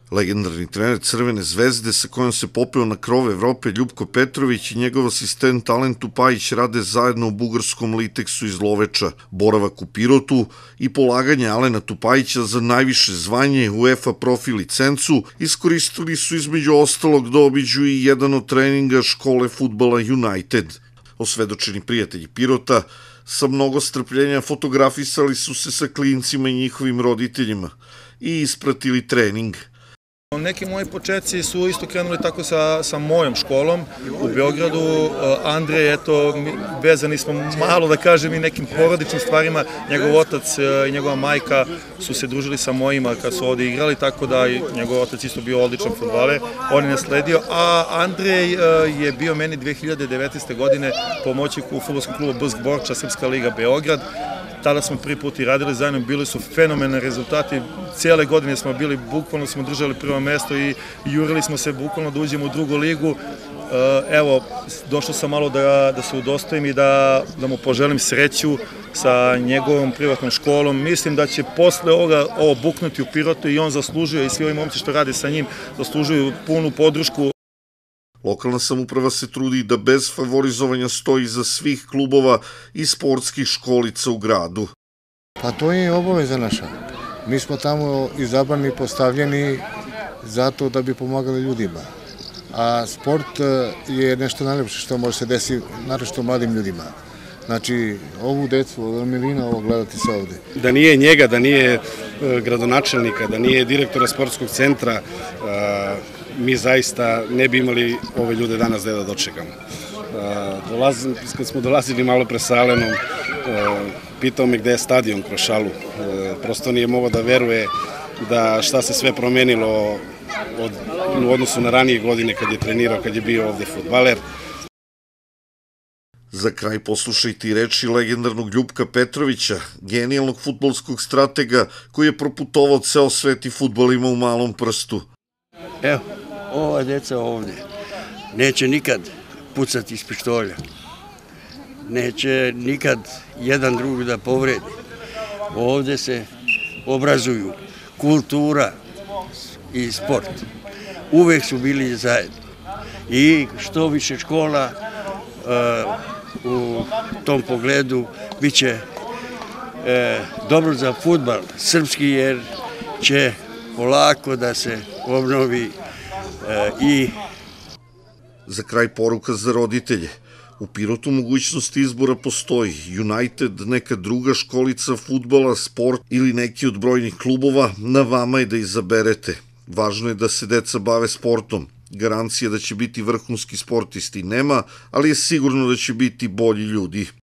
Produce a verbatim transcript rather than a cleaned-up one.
Legendarni trener Crvene zvezde sa kojom se popeo na krov Evrope Ljupko Petrović i njegov asistent Alen Tupajić rade zajedno u bugarskom Liteksu iz Loveča. Boravak u Pirotu i polaganje Alena Tupajića za najviše zvanje UEFA profi licencu iskoristili su između ostalog da obiđu i jedan od treninga škole fudbala United. Osvedočeni prijatelji Pirota sa mnogo strpljenja fotografisali su se sa klincima i njihovim roditeljima i ispratili trening. Neki moji početci su isto krenuli tako sa, sa mojom školom u Beogradu. Andrej, eto, vezani smo malo da kažem i nekim porodičnim stvarima. Njegov otac i njegova majka su se družili sa mojima kad su ovde igrali, tako da i njegov otac isto bio odličan fudbaler. On je nasledio, a Andrej je bio meni dve hiljade devetnaeste. godine pomoćnik u fudbalskom klubu B S K Borča, Srpska liga Beograd. Tada smo prvi put i radili zajedno, bili su fenomenalni rezultati, cijele godine smo bili, bukvalno smo držali prvo mesto i jurili smo se bukvalno da uđemo u drugu ligu. Evo, došao sam malo da, da se udostojim i da, da mu poželim sreću sa njegovom privatnom školom. Mislim da će posle ovoga ovo buknuti u Pirotu i on zaslužuje, i svi ovi momci što rade sa njim, zaslužuju punu podršku. Lokalna samouprava se trudi da bez favorizovanja stoji iza svih klubova i sportskih školica u gradu. Pa to je obaveza naša. Mi smo tamo izabrani i postavljeni zato da bi pomagali ljudima. A sport je nešto najlepše što može se desiti, naročito mladim ljudima. Znači, ovu decu, ovo je milina ovo gledati se ovde. Da nije njega, da nije gradonačelnika, da nije direktora sportskog centra, mi zaista ne bi imali ove ljude danas da dočekamo. Kad smo dolazili malo pre sa Alenom, pitao me gde je stadion kroz šalu. Prosto nije mogao da veruje da šta se sve promenilo u odnosu na ranije godine kad je trenirao, kad je bio ovde fudbaler. Za kraj poslušajte i reči legendarnog Ljupka Petrovića, genijalnog fudbalskog stratega koji je proputovao ceo svet i fudbal ima u malom prstu. Evo, ova deca ovde neće nikad pucati iz pištolja, neće nikad jedan drugog da povredi. Ovde se obrazuju kultura i sport. Uvek su bili zajedno. I što više škola u tom pogledu bit će dobro za fudbal srpski, jer će polako da se obnovi i... Za kraj poruka za roditelje. U Pirotu mogućnost izbora postoji. United, neka druga školica fudbala, sport ili neki od brojnih klubova, na vama je da izaberete. Važno je da se deca bave sportom. Garancija da će biti vrhunski sportisti nema, ali je sigurno da će biti bolji ljudi.